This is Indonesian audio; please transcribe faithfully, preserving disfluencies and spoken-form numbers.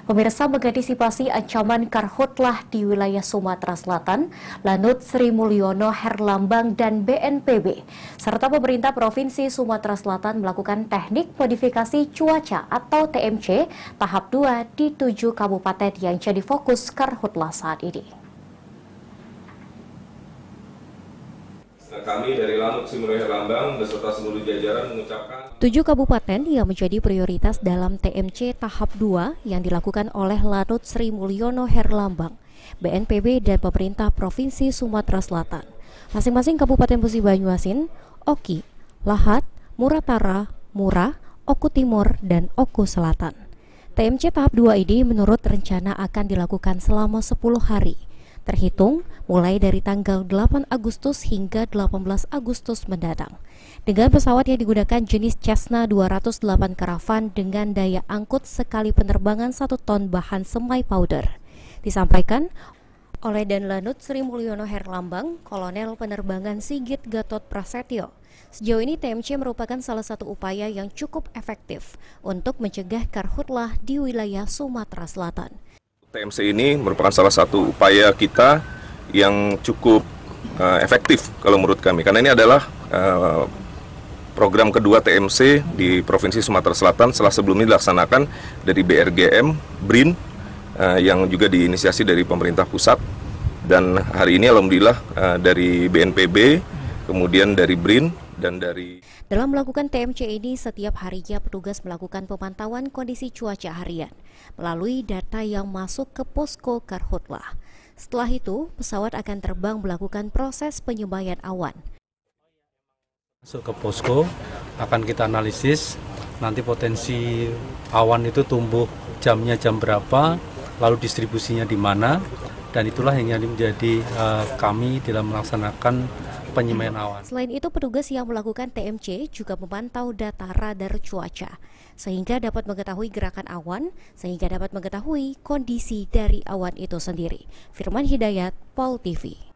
Pemirsa, mengantisipasi ancaman karhutlah di wilayah Sumatera Selatan, Lanut Sri Mulyono Herlambang dan B N P B, serta pemerintah Provinsi Sumatera Selatan melakukan teknik modifikasi cuaca atau T M C tahap dua di tujuh kabupaten yang jadi fokus karhutlah saat ini. Kami dari Lanut Sri Mulyono Herlambang beserta seluruh jajaran mengucapkan Tujuh kabupaten yang menjadi prioritas dalam T M C tahap dua yang dilakukan oleh Lanut Sri Mulyono Herlambang, B N P B dan pemerintah Provinsi Sumatera Selatan. Masing-masing Kabupaten Musi Banyuasin, Oki, Lahat, Muratara, Murah, Oku Timur, dan Oku Selatan. T M C tahap dua ini menurut rencana akan dilakukan selama sepuluh hari. Terhitung mulai dari tanggal delapan Agustus hingga delapan belas Agustus mendatang. Dengan pesawat yang digunakan jenis Cessna dua ratus delapan Caravan dengan daya angkut sekali penerbangan satu ton bahan semai powder. Disampaikan oleh Danlanut Sri Mulyono Herlambang, Kolonel Penerbangan Sigit Gatot Prasetyo. Sejauh ini T M C merupakan salah satu upaya yang cukup efektif untuk mencegah karhutlah di wilayah Sumatera Selatan. T M C ini merupakan salah satu upaya kita yang cukup uh, efektif kalau menurut kami, karena ini adalah uh, program kedua T M C di Provinsi Sumatera Selatan setelah sebelumnya dilaksanakan dari B R G M, B R I N, uh, yang juga diinisiasi dari pemerintah pusat, dan hari ini alhamdulillah uh, dari B N P B, kemudian dari B R I N, dan dari... Dalam melakukan T M C ini, setiap harinya petugas melakukan pemantauan kondisi cuaca harian melalui data yang masuk ke posko karhutlah. Setelah itu, pesawat akan terbang melakukan proses penyemayan awan. Masuk ke posko, akan kita analisis, nanti potensi awan itu tumbuh jamnya jam berapa, lalu distribusinya di mana, dan itulah yang menjadi uh, kami dalam melaksanakan penyemayan awan. Selain itu, petugas yang melakukan T M C juga memantau data radar cuaca, sehingga dapat mengetahui gerakan awan, sehingga dapat mengetahui kondisi dari awan itu sendiri. Firman Hidayat, Pol T V.